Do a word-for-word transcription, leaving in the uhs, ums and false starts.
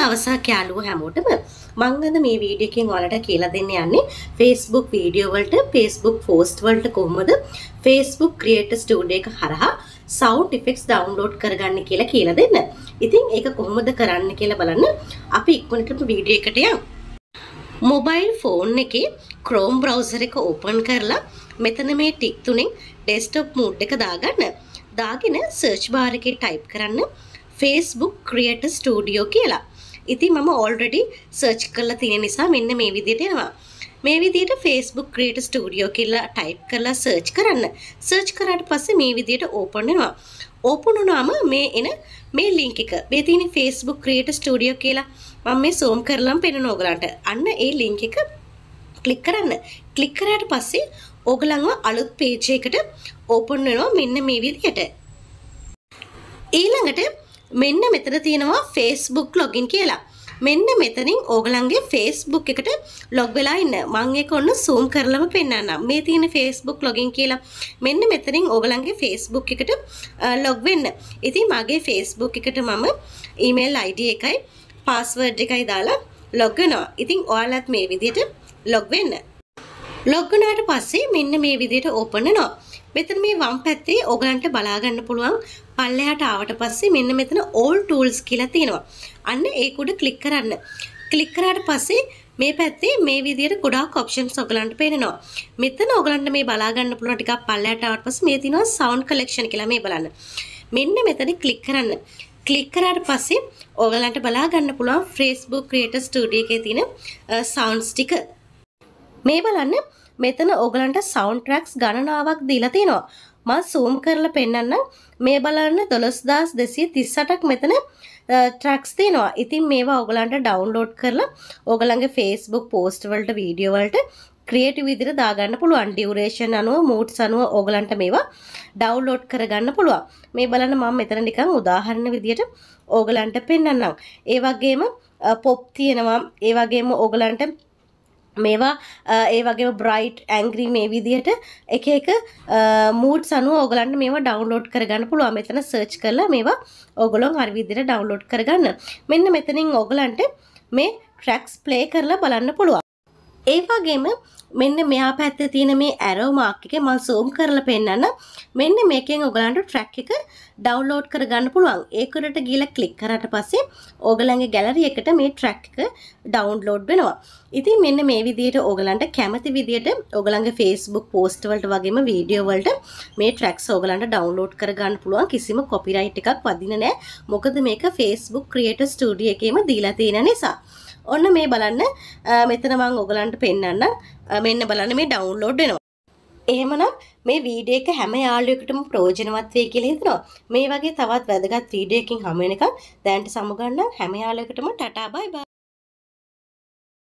දවසක් යාළුවෝ හැමෝටම මම අද මේ වීඩියෝ එකෙන් ඔයාලට කියලා දෙන්න යන්නේ Facebook වීඩියෝ වලට Facebook post වලට කොහොමද Facebook Creator Studio එක හරහා sound effects download කරගන්න කියලා කියලා දෙන්න. ඉතින් ඒක කොහොමද කරන්න කියලා බලන්න අපි ඉක්මනටම වීඩියෝ එකට යමු. mobile phone එකේ Chrome browser එක open කරලා මෙතන මේ tick තුනෙන් desktop mode එක දාගන්න. දාගෙන search bar එකේ type කරන්න Facebook Creator Studio කියලා. ඉතින් මම already search කරලා තියෙන නිසා මෙන්න මේ විදිහට එනවා. මේ විදිහට Facebook Creator Studio කියලා type කරලා search කරන්න. search කරාට පස්සේ මේ විදිහට open වෙනවා. open වුණාම මේ එන මේ link එක මේ තියෙන Facebook Creator Studio කියලා මම මේ zoom කරලාම පෙන්නන ඕගලන්ට. අන්න ඒ link එක click කරන්න. click කරාට පස්සේ ඕගලන්ව අලුත් page එකකට open වෙනවා මෙන්න මේ විදිහට. ඊළඟට මෙන්න මෙතන තියෙනවා Facebook login කියලා. මෙන්න මෙතනින් ඕගලන්ගේ Facebook එකට log වෙලා ඉන්න. මම ඒක ඔන්න zoom කරලාම පෙන්නන්නම්. මේ තියෙන Facebook login කියලා. මෙන්න මෙතනින් ඕගලන්ගේ Facebook එකට log වෙන්න. ඉතින් මගේ Facebook එකට මම email I D එකයි password එකයි දාලා log වෙනවා. ඉතින් ඔයාලත් මේ විදිහට log වෙන්න. log වුණාට පස්සේ මෙන්න මේ විදිහට open වෙනවා. මෙතන මේ වම් පැත්තේ ඔයගලන්ට බලා ගන්න පුළුවන් පල්ලෙහාට ආවට පස්සේ මෙන්න මෙතන all tools කියලා තියෙනවා. අන්න ඒක උඩ click කරන්න. click කරාට පස්සේ මේ පැත්තේ මේ විදිහට ගොඩාක් options ඔයගලන්ට පේනවා. මෙතන ඔයගලන්ට මේ බලා ගන්න පුළුවන් ටිකක් පල්ලෙහාට ආවට පස්සේ මේ තියෙනවා sound collection කියලා මේ බලන්න. මෙන්න මෙතන click කරන්න. click කරාට පස්සේ ඔයගලන්ට බලා ගන්න පුළුවන් Facebook Creator Studio එකේ තියෙන sounds ටික. මේ බලන්න මෙතන ඔයගලන්ට sound tracks ගණනාවක් දීලා තියෙනවා. මම zoom කරලා පෙන්නන්නම්. මේ බලන්න දොළොස් හදාස් දෙසිය තිස් අටක් මෙතන tracks තියෙනවා. ඉතින් මේවා ඔයගලන්ට download කරලා ඔයගලන්ගේ Facebook post වලට වීඩියෝ වලට creative විදිහට දාගන්න පුළුවන්. duration අනුව moods අනුව ඔයගලන්ට මේවා download කරගන්න පුළුවන්. මේ බලන්න මම මෙතන නිකන් උදාහරණ විදිහට ඔයගලන්ට පෙන්නන්නම්. ඒ වගේම pop තියෙනවා. ඒ වගේම ඔයගලන්ට මේවා ඒ වගේම bright angry මේ විදිහට එක එක moods අනුව ඔයගලන්ට මේවා download කරගන්න පුළුවන්. මෙතන search කරලා මේවා ඔයගොල්ලෝ හරි විදිහට download කරගන්න. මෙන්න මෙතනින් ඔයගලන්ට මේ tracks play කරලා බලන්න පුළුවන්. ඒ වගේම මෙන්න මෙහා පැත්තේ තියෙන මේ arrow mark එකේ මම zoom කරලා පෙන්නන්න. මෙන්න මේකෙන් ඔයගලන්ට track එක download කරගන්න පුළුවන්. ඒකට ගිහලා click කරාට පස්සේ ඔයගලන්ගේ gallery එකට මේ track එක download වෙනවා. ඉතින් මෙන්න මේ විදිහට ඔයගලන්ට කැමති විදිහට ඔයගලන්ගේ Facebook post වලට වගේම වීඩියෝ වලට මේ tracks ඔයගලන්ට download කරගන්න පුළුවන්. කිසිම copyright එකක් වදින්නේ නැහැ. මොකද මේක Facebook Creator Studio එකේම දීලා තියෙන නිසා. ඔන්න මේ බලන්න මෙතන මම ඔයගලන්ට පෙන්නන්න. මෙන්න බලන්න මේ download වෙනවා. එහෙමනම් මේ වීඩියෝ එක හැම යාළුවෙකුටම ප්‍රයෝජනවත් වෙයි කියලා හිතනවා. මේ වගේ තවත් වැදගත් වීඩියෝ එකකින් හමු වෙනකන් දැනට සමුගන්න හැම යාළුවෙකුටම ටටා බයි බයි.